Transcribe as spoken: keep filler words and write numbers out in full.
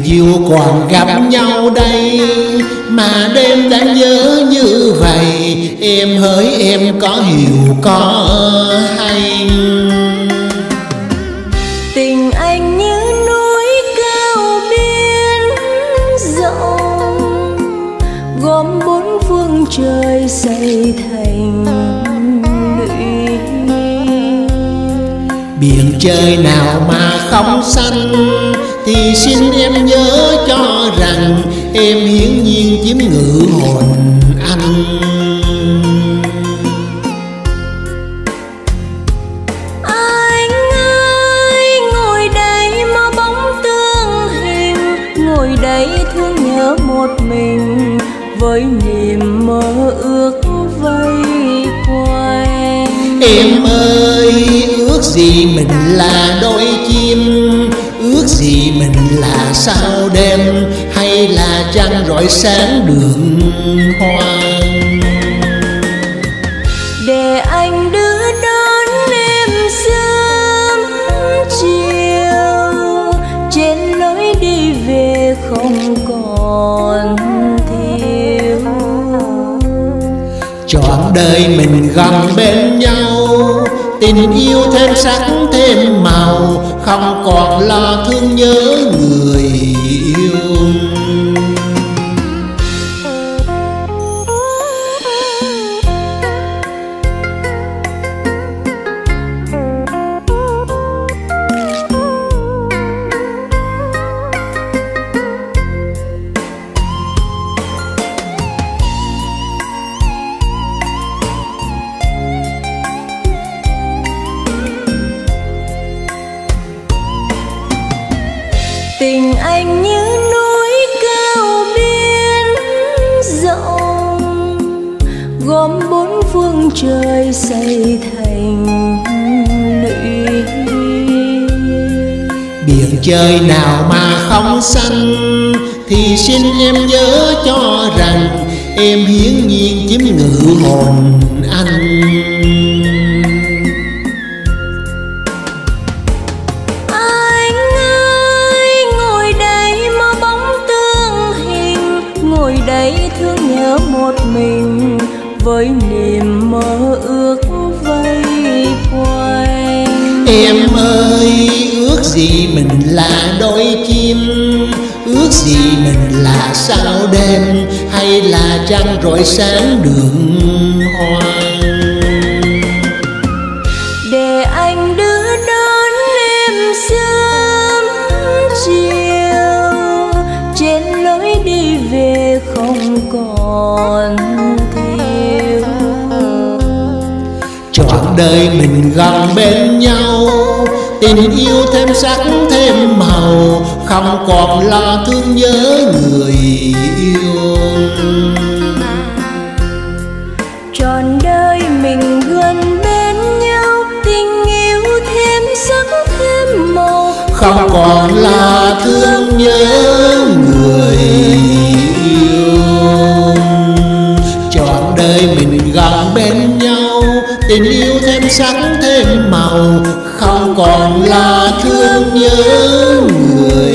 dù còn gặp nhau đây mà đêm đã nhớ như vậy. Em hỡi em có hiểu có hay, tình anh như núi cao biển rộng, gom bốn phương trời xây thành lũy. Biển trời nào mà không xanh thì xin em nhớ cho rằng em hiển nhiên chiếm ngự hồn anh. Anh ơi ngồi đây mơ bóng tương hình, ngồi đây thương nhớ một mình với niềm mơ ước vây quanh. Em ơi ước gì mình là đôi chim, ước gì mình là sao đêm, hay là trăng rọi sáng đường hoang. Để anh đưa đón em sớm chiều, trên lối đi về không còn thiếu. Trọn đời mình gần bên nhau, tình yêu thêm sắc thêm màu, không còn lo thương nhớ người yêu. Tình anh như núi cao biển rộng, gom bốn phương trời xây thành lũy. Biển trời nào mà không xanh thì xin em nhớ cho rằng em hiển nhiên chiếm ngự hồn anh. Ngồi đây thương nhớ một mình với niềm mơ ước vây quanh. Em ơi ước gì mình là đôi chim, ước gì mình là sao đêm, hay là trăng rọi sáng đường hoang. Để anh đưa đón em sớm chiều, trên lối đi về không còn thiếu. Trọn đời mình gần bên nhau, tình yêu thêm sắc thêm màu, không còn lo thương nhớ người yêu. Trọn đời mình gần bên nhau, tình yêu thêm sắc thêm màu, không còn lo thương nhớ người yêu. Trọn đời mình gần bên nhau, tình yêu thêm sắc thêm màu, không còn lo thương nhớ người